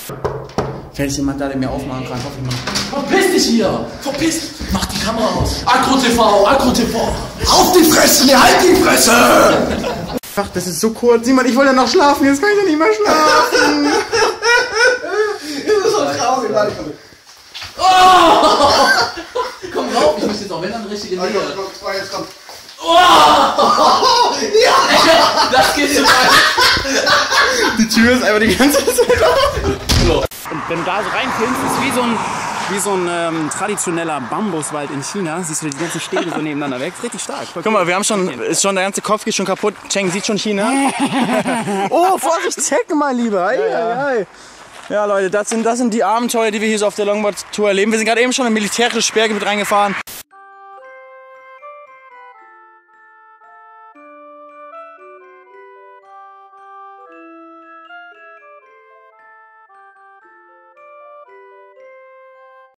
Vielleicht ist jemand da, der mir aufmachen kann. Hoffe ich mal. Verpiss dich hier! Verpiss dich! Mach die Kamera aus! Agro-TV! Agro-TV! Auf die Fresse! Ne, halt die Fresse! Ach, das ist so kurz. Simon, ich wollte ja noch schlafen. Jetzt kann ich ja nicht mehr schlafen. Das ist so traurig, Leute. Oh! Komm rauf, ich muss jetzt auch, wenn dann richtig in die Nähe. Jetzt kommt. Oh! Ja! Das geht zu weit. Die Tür ist einfach die ganze Zeit offen. So. Und wenn du da so reinfilmst, ist wie so ein traditioneller Bambuswald in China. Siehst du die ganzen Stäbe so nebeneinander weg? Richtig stark. Guck mal, wir haben schon, der ganze Kopf geht schon kaputt. Cheng sieht schon China. Oh, Vorsicht, Zecken, mein Lieber. Ja, Leute, das sind die Abenteuer, die wir hier so auf der Longboard-Tour erleben. Wir sind gerade eben schon in ein militärisches Sperrgebiet reingefahren.